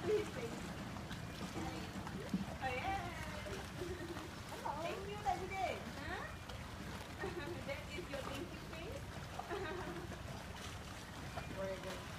his face. Ayan. Thank you, Daddy Din. Huh? That is your thank you face? Very good.